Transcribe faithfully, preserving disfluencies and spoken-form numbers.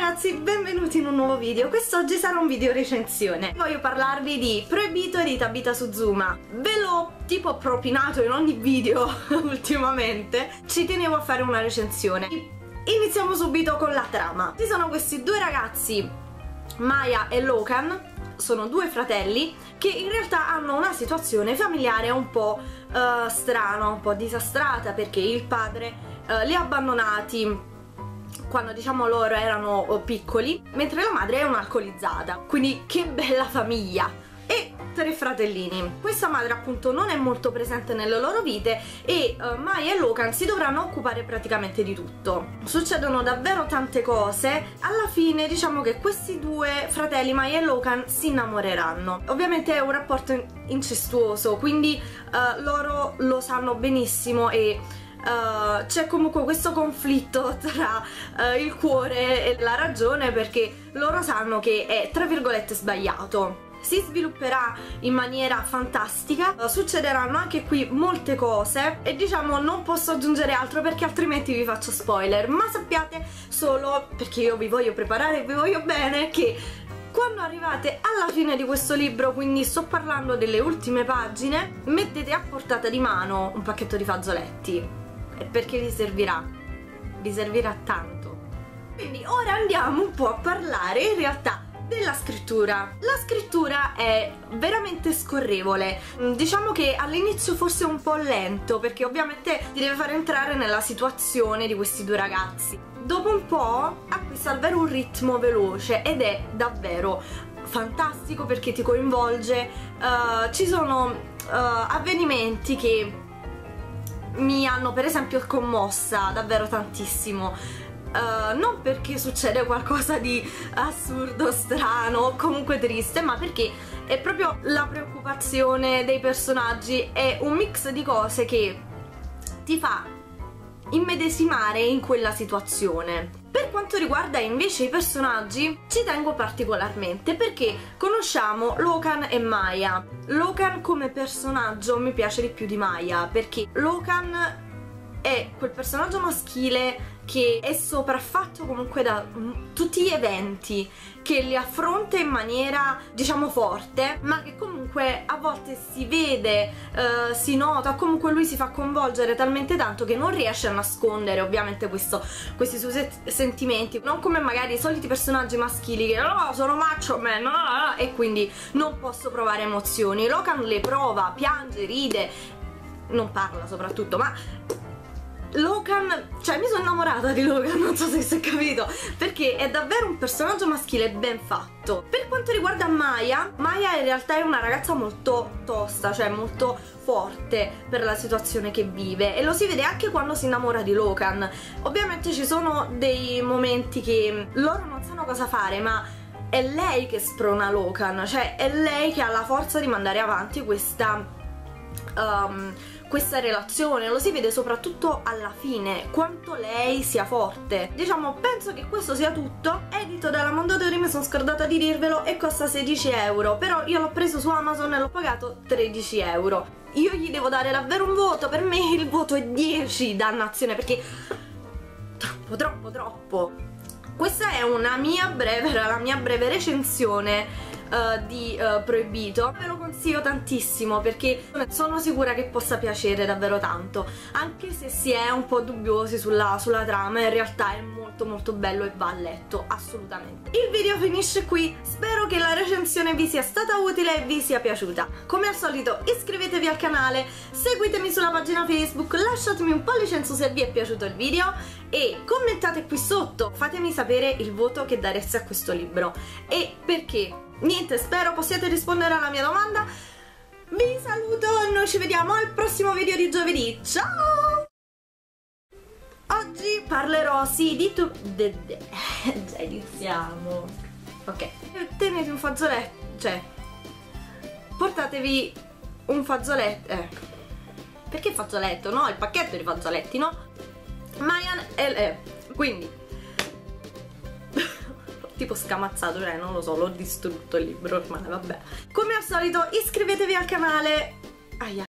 ragazzi, benvenuti in un nuovo video. Quest'oggi sarà un video recensione. Voglio parlarvi di Proibito di Tabitha Suzuma. Ve l'ho tipo propinato in ogni video ultimamente. Ci tenevo a fare una recensione. Iniziamo subito con la trama. Ci sono questi due ragazzi, Maya e Lokan. Sono due fratelli che in realtà hanno una situazione familiare un po' uh, strana, un po' disastrata, perché il padre uh, li ha abbandonati quando diciamo loro erano piccoli, mentre la madre è un'alcolizzata. Quindi che bella famiglia! E tre fratellini. Questa madre appunto non è molto presente nelle loro vite e uh, Maya e Lokan si dovranno occupare praticamente di tutto. Succedono davvero tante cose. Alla fine diciamo che questi due fratelli, Maya e Lokan, si innamoreranno. Ovviamente è un rapporto incestuoso, quindi uh, loro lo sanno benissimo e Uh, c'è comunque questo conflitto tra uh, il cuore e la ragione, perché loro sanno che è tra virgolette sbagliato. Si svilupperà in maniera fantastica, uh, succederanno anche qui molte cose e diciamo non posso aggiungere altro perché altrimenti vi faccio spoiler, ma sappiate solo, perché io vi voglio preparare e vi voglio bene, che quando arrivate alla fine di questo libro, quindi sto parlando delle ultime pagine, mettete a portata di mano un pacchetto di fazzoletti, perché vi servirà, vi servirà tanto. Quindi ora andiamo un po' a parlare in realtà della scrittura. La scrittura è veramente scorrevole, diciamo che all'inizio forse è un po' lento perché ovviamente ti deve fare entrare nella situazione di questi due ragazzi. Dopo un po' acquista davvero un ritmo veloce ed è davvero fantastico perché ti coinvolge. Uh, ci sono uh, avvenimenti che mi hanno per esempio commossa davvero tantissimo, uh, non perché succede qualcosa di assurdo, strano o comunque triste, ma perché è proprio la preoccupazione dei personaggi, è un mix di cose che ti fa immedesimare in quella situazione. Per quanto riguarda invece i personaggi, ci tengo particolarmente perché conosciamo Lokan e Maya. Lokan come personaggio mi piace di più di Maya, perché Lokan è quel personaggio maschile che è sopraffatto comunque da tutti gli eventi, che li affronta in maniera diciamo forte, ma che comunque a volte si vede, uh, si nota, comunque lui si fa coinvolgere talmente tanto che non riesce a nascondere ovviamente questo, questi suoi sentimenti, non come magari i soliti personaggi maschili che oh, sono macho man, no, no, no, e quindi non posso provare emozioni. Lokan le prova, piange, ride, non parla soprattutto, ma Lokan, cioè mi sono innamorata di Lokan, non so se si è capito, perché è davvero un personaggio maschile ben fatto. Per quanto riguarda Maya, Maya in realtà è una ragazza molto tosta, cioè molto forte per la situazione che vive, e lo si vede anche quando si innamora di Lokan. Ovviamente ci sono dei momenti che loro non sanno cosa fare, ma è lei che sprona Lokan, cioè è lei che ha la forza di mandare avanti questa Um, questa relazione. Lo si vede soprattutto alla fine, quanto lei sia forte. Diciamo, penso che questo sia tutto. Edito dalla Mondadori, mi sono scordata di dirvelo, e costa sedici euro, però io l'ho preso su Amazon e l'ho pagato tredici euro. Io gli devo dare davvero un voto, per me il voto è dieci, dannazione, perché troppo troppo troppo. Questa è una mia breve, era la mia breve recensione Uh, di uh, Proibito. Ve lo consiglio tantissimo perché sono sicura che possa piacere davvero tanto, anche se si è un po' dubbiosi sulla, sulla trama. In realtà è molto molto bello e va a letto assolutamente. Il video finisce qui, spero che la recensione vi sia stata utile e vi sia piaciuta. Come al solito iscrivetevi al canale, seguitemi sulla pagina Facebook, lasciatemi un pollice in su se vi è piaciuto il video e commentate qui sotto, fatemi sapere il voto che dareste a questo libro e perché. Niente, spero possiate rispondere alla mia domanda. Vi saluto e noi ci vediamo al prossimo video di giovedì. Ciao! Oggi parlerò, sì, di tu... De, de. Già iniziamo. Ok. Tenete un fazzoletto, cioè... Portatevi un fazzoletto... Eh. Perché fazzoletto? No, il pacchetto di fazzoletti, no? Mayan e... Eh. Quindi... tipo scamazzato, cioè non lo so, l'ho distrutto il libro ormai, vabbè. Come al solito iscrivetevi al canale. Aia.